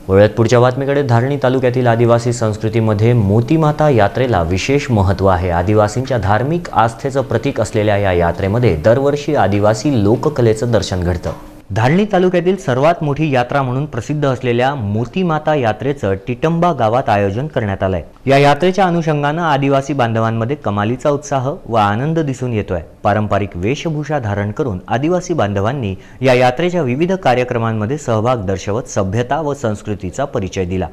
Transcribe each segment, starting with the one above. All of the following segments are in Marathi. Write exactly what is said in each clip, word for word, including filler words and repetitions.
वळूयात पुढच्या बातमीकडे। धारणी तालुक्यातील आदिवासी संस्कृतीमध्ये मोतीमाता यात्रेला विशेष महत्त्व आहे। आदिवासींच्या धार्मिक आस्थेचं प्रतीक असलेल्या या यात्रेमध्ये दरवर्षी आदिवासी लोककलेचं दर्शन घडतं। धारणी तालुक्यातील सर्वात मोठी यात्रा म्हणून प्रसिद्ध असलेल्या मोतीमाता यात्रेचं टिटंबा गावात आयोजन करण्यात आलंय। या यात्रेच्या अनुषंगानं आदिवासी बांधवांमध्ये कमालीचा उत्साह व आनंद दिसून येतोय। पारंपरिक वेशभूषा धारण करून आदिवासी बांधवांनी या यात्रेच्या विविध कार्यक्रमांमध्ये सहभाग दर्शवत सभ्यता व संस्कृतीचा परिचय दिला।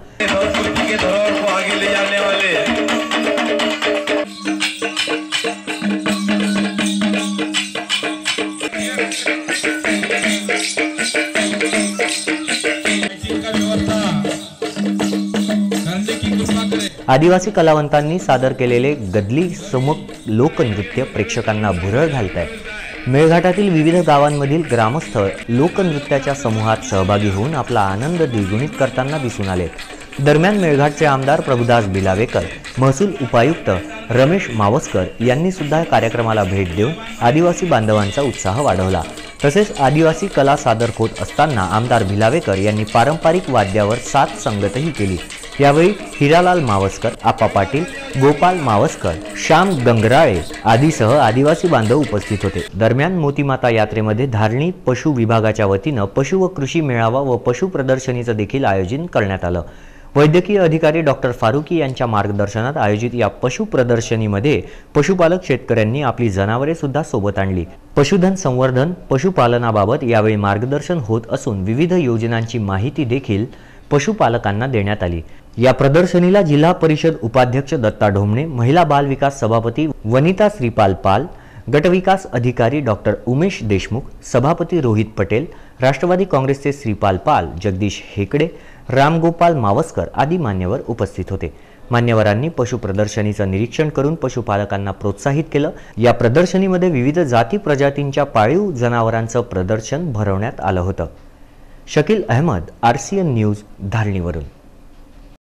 आदिवासी कलावंतांनी सादर केलेले गदली समक लोकनृत्य प्रेक्षकांना भुरळ घालत आहे। मेळघाटातील विविध गावांमधील ग्रामस्थ लोकनृत्याच्या समूहात सहभागी होऊन आपला आनंद द्विगुणित करताना दिसून आले। दरम्यान मेळघाटचे आमदार प्रभुदास बिलावेकर, महसूल उपायुक्त रमेश मावस्कर यांनी सुद्धा कार्यक्रमाला भेट देऊन आदिवासी बांधवांचा उत्साह वाढवला। तसेच आदिवासी कला सादर होत असताना आमदार बिलावेकर यांनी पारंपरिक वाद्यावर साथ संगतही केली। यावेळी हिरालाल मावस्कर, आप्पा पाटील, गोपाल मावस्कर, श्याम गंगराळे आदीसह आदिवासी बांधव उपस्थित होते। दरम्यान मोतीमाता यात्रेमध्ये धारणी पशु विभागाच्या वतीनं पशु व कृषी मेळावा व पशु प्रदर्शनीचं देखील आयोजन करण्यात आलं। वैद्यकीय अधिकारी डॉक्टर फारुकी यांच्या मार्गदर्शनात आयोजित या पशु प्रदर्शनीमध्ये पशुपालक शेतकऱ्यांनी आपली जनावरे सुद्धा सोबत आणली। पशुधन संवर्धन, पशुपालनाबाबत यावेळी मार्गदर्शन होत असून विविध योजनांची माहिती देखील पशुपालकांना देण्यात आली। या प्रदर्शनीला जिल्हा परिषद उपाध्यक्ष दत्ता ढोमणे, महिला बाल विकास सभापती वनिता श्रीपाल पाल, गटविकास अधिकारी डॉक्टर उमेश देशमुख, सभापती रोहित पटेल, राष्ट्रवादी काँग्रेसचे श्रीपाल पाल, जगदीश हेकडे, रामगोपाल मावस्कर आदी मान्यवर उपस्थित होते। मान्यवरांनी पशु प्रदर्शनीचं निरीक्षण करून पशुपालकांना प्रोत्साहित केलं। या प्रदर्शनीमध्ये विविध जाती प्रजातींच्या पाळीव जनावरांचं प्रदर्शन भरवण्यात आलं होतं। Shakeel Ahmad, RCN news, धारणीवरून।